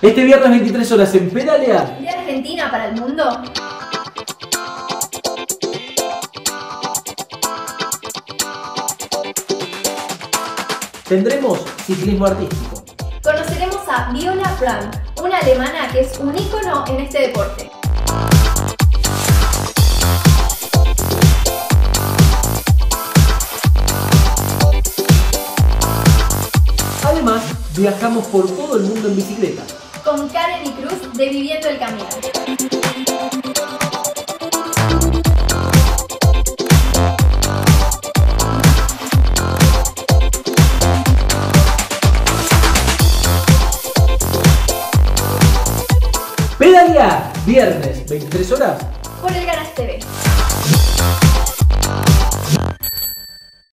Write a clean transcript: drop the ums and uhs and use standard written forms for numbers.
Este viernes 23 horas en Pedalea. ¿De Argentina para el mundo? Tendremos ciclismo artístico. Conoceremos a Viola Frank, una alemana que es un ícono en este deporte. Además, viajamos por todo el mundo en bicicleta. Con Karen y Cruz de Viviendo el Caminar. Pedalea, viernes 23 horas Por el Garage TV.